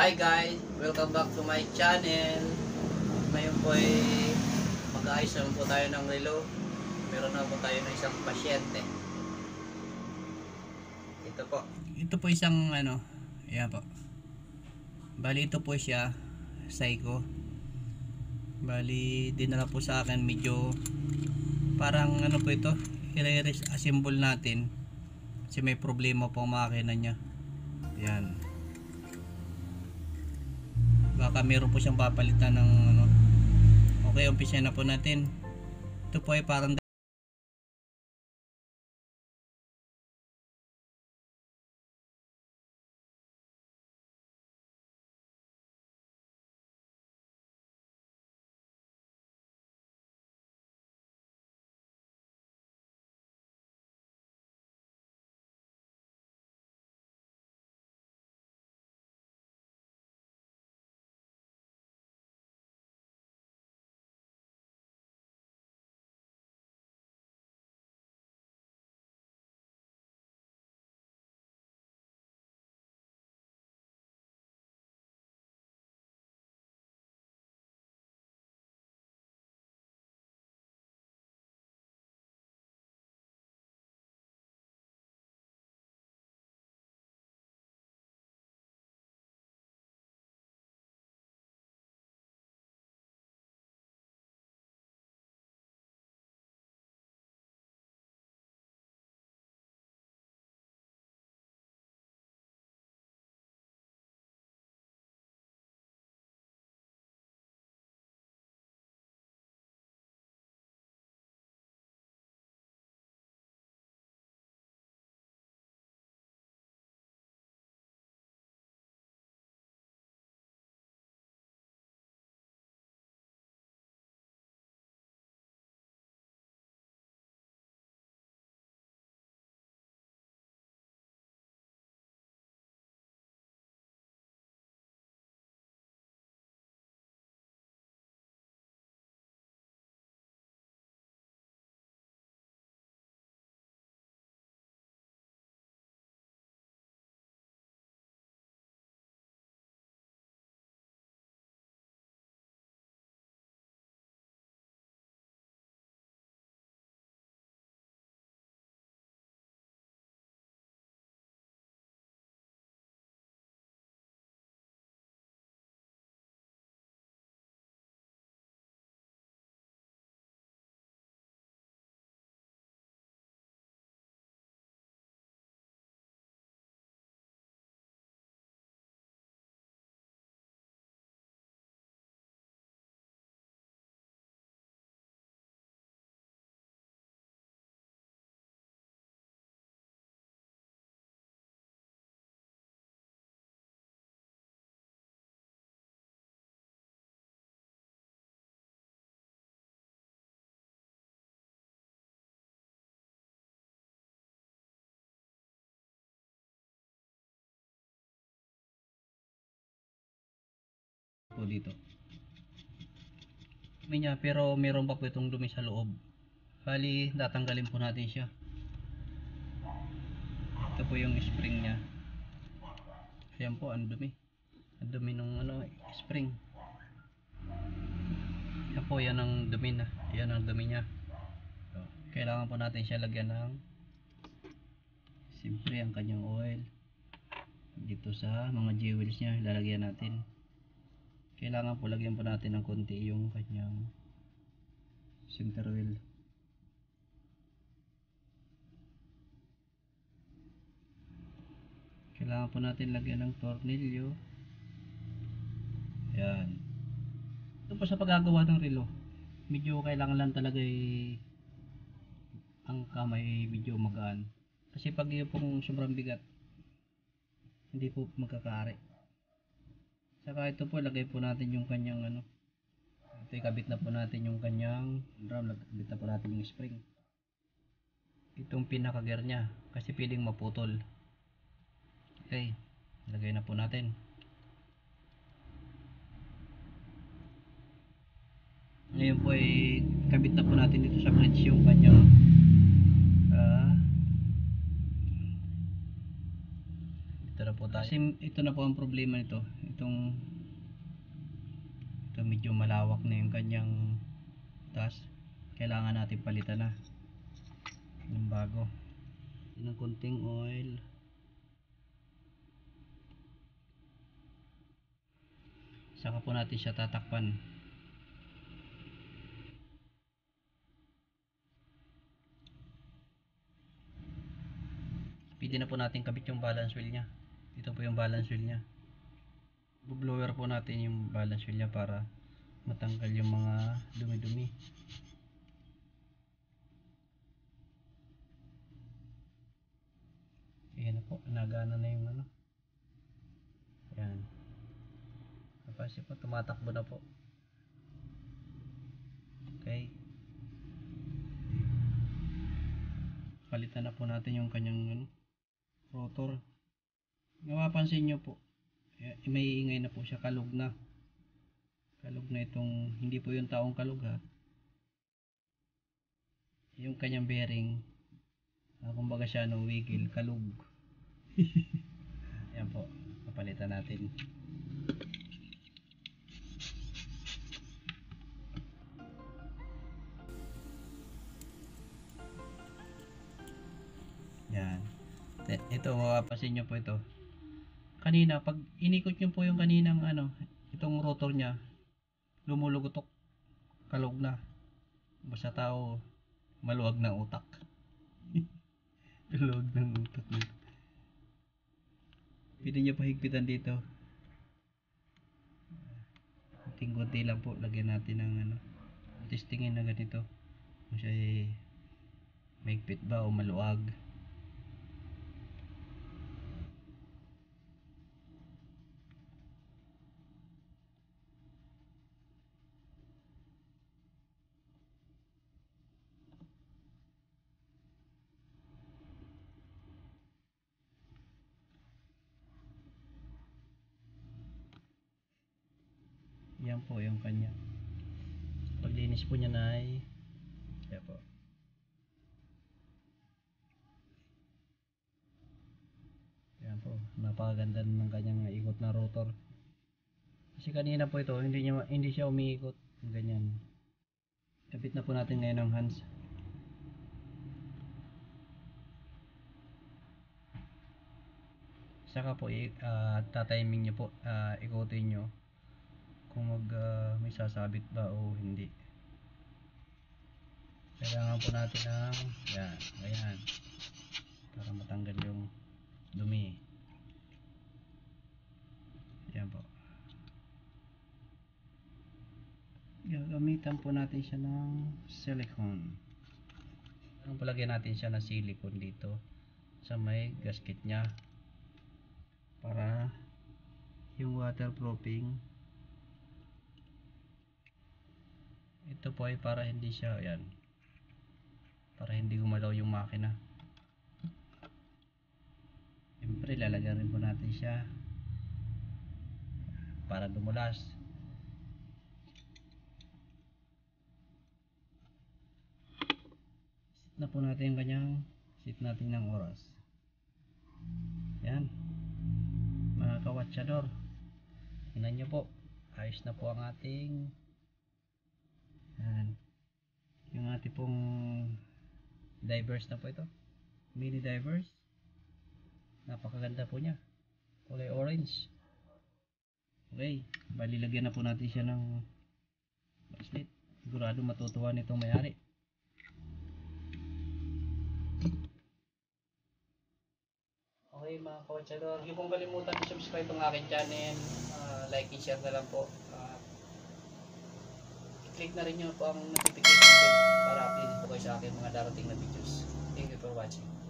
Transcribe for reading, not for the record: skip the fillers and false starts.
Hi guys! Welcome back to my channel. Ngayon po ay mag-aayos naman po tayo ng relo. Meron na po tayo ng isang pasyente. Ito po. Ito po isang ayan po. Bali ito po siya, Seiko. Bali dinala po sa akin medyo parang po ito, i-assemble natin. Kasi may problema po ang makina niya. Ayan. Baka meron po siyang papalitan ng Okay, umpisa na po natin. Ito po ay parang po dito. Pero meron pa po itong dumi sa loob. Bali, tatanggalin po natin siya. Ito po yung spring niya. Ayan po, ang dumi. Ang dumi ng spring. Yan po, yan ang dumi na. Yan ang dumi niya. So, kailangan po natin siya lagyan ng siyempre ang kanyang oil. Dito sa mga jewels niya, lalagyan natin. Kailangan po lagyan po natin ng konti yung kanyang center wheel. Kailangan po natin lagyan ng tornilyo. Ayan. Ito po sa paggagawa ng relo, medyo kailangan lang talaga ang kamay medyo magaan. Kasi pag yun pong sobrang bigat, hindi po magkakaari. Saka ito po, lagay po natin yung kanyang ito ikabit na po natin yung kanyang drum, ikabit na po natin yung spring. Itong pinaka gear nya, kasi pwedeng maputol. Okay, lagay na po natin. Ngayon po ay kabit na po natin dito sa bridge yung kanyang dito na po po tayo. Kasi ito na po ang problema nito. Ito medyo malawak na yung kanyang taas. Kailangan natin palitan na ng bago. Ng konting oil. Saka po natin siya tatakpan. Pwede na po natin kabit yung balance wheel nya. Ito po yung balance wheel nya. Bu-blower po natin yung balance wheel nya para matanggal yung mga dumi-dumi. Ayan na po, nagana na yung ano. Ayan. Tapos po, tumatakbo na po. Okay. Palitan na po natin yung kanyang ano, rotor. Mapapansin nyo po, may ingay na po siya, kalog na. Kalog na itong, hindi po yung taong kalog ha. Yung kanyang bearing, kumbaga siya no, wiggle, kalog. Ayan po, papalitan natin. Yan. Ito, mapapansin nyo po ito. Kanina, pag inikot nyo po yung kaninang ano, itong rotor nya, lumulugotok, kalog na. Basta tao, maluwag ng utak. Maluwag ng utak dito. Pwede nyo pahigpitan dito. Kunti lang po, lagyan natin ng ano, testingin na ganito. Kung siya ay mahigpit ba o maluwag. Yan po yung kanya. Paglinis po niya na ay yan po. Yan po, napakaganda ng kanyang ikot na rotor. Kasi kanina po ito, hindi siya umiikot ganyan. Kapit na po natin ngayon ang hands. Saka po tatiming niyo po, ikutin niyo kung may sasabit ba o hindi. Kailangan po natin ng yan, ayan, para matanggal yung dumi. Yan po. Gagamitan po natin siya ng silicone. Palagyan natin siya ng silicone dito sa may gasket nya para yung waterproofing. Ito po ay para hindi siya, yan, para hindi gumalaw yung makina. Siyempre lalagyan rin po natin siya para dumulas. Set na po natin yung kanyang set natin ng oras. Yan mga kawatsyador, tingnan nyo po, ayos na po ang ating yan, yung ating pong divers na po ito, mini divers. Napakaganda po niya, kulay orange. Okay, balilagyan na po natin siya ng bracelet. Sigurado matutuwa nitong may-ari. Okay mga kawatsyador, huwag pong kalimutan i-subscribe ang aking channel, like and share na lang po. I-click na rin nyo po ang notification bell para update po kayo sa aking mga darating na videos. Thank you for watching.